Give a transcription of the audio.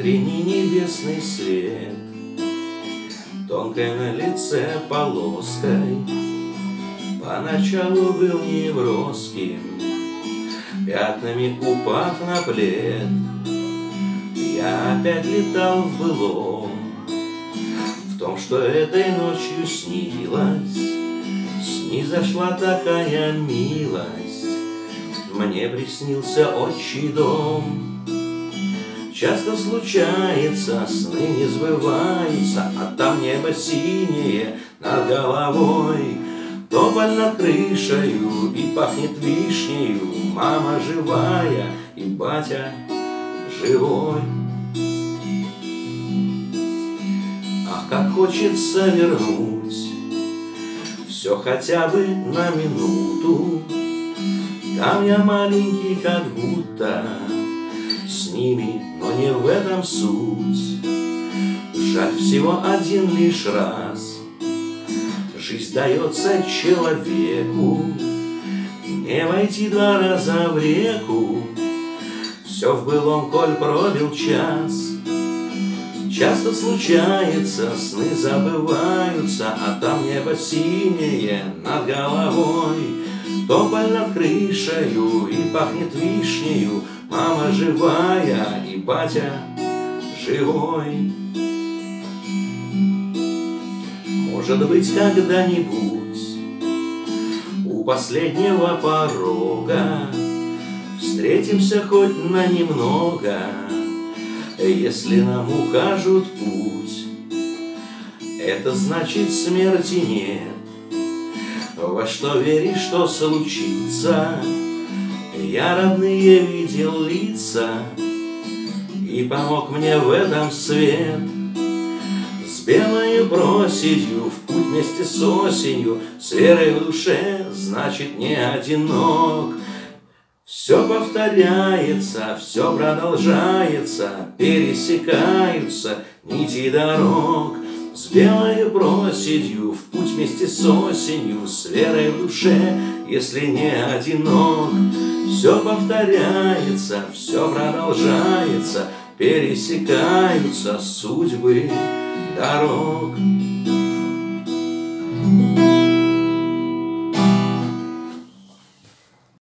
утренний небесный свет, тонкой на лице полоской, поначалу был неброским, пятнами упав на плед. Я опять летал в былом, в том, что этой ночью снилось. Снизошла такая милость, мне приснился отчий дом. Часто случается, сны не сбываются, а там небо синее над головой, тополь над крышею и пахнет вишнею, мама живая и батя живой. Ах, как хочется вернуть все хотя бы на минуту. Там я маленький как будто с ними, но не в этом суть. Жаль всего один лишь раз жизнь дается человеку, не войти два раза в реку. Все в былом, коль пробил час. Часто случается, сны забываются, а там небо синее над головой, тополь над крышею и пахнет вишнею, мама живая и батя живой. Может быть, когда-нибудь у последнего порога встретимся хоть на немного, если нам укажут путь. Это значит, смерти нет. Во что веришь, что случится? Я родные видел лица, и помог мне в этом свет. С белой проседью в путь вместе с осенью, с верой в душе, значит, не одинок. Все повторяется, все продолжается, пересекаются нити дорог. С белой проседью в путь вместе с осенью, с верой в душе, если не одинок. Все повторяется, все продолжается, пересекаются судьбы дорог.